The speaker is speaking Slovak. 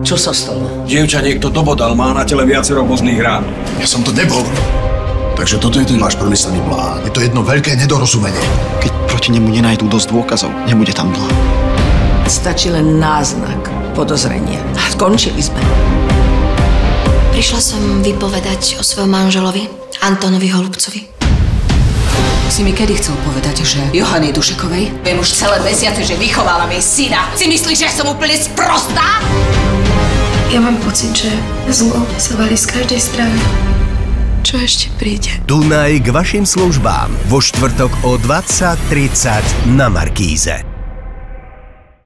Čo sa stalo? Dievča niekto dobodal, má na tele viacero rôznych rán. Ja som to nebol. Takže toto je ten váš promyslený plán. Je to jedno veľké nedorozumenie. Keď proti nemu nenajdú dosť dôkazov, nebude tam dlho. Stačí len náznak podozrenia. Skončili sme. Prišla som vypovedať o svojom manželovi, Antonovi Holubcovi. Si mi kedy chcel povedať, že Johany Dušekovej? Viem už celé mesiace, že vychovávam jej syna. Si myslíš, že som úplne sprostá? Ja mám pocit, že zlo sa valí z každej strany. Čo ešte príde? Dunaj k vašim službám vo štvrtok o 20:30 na Markíze.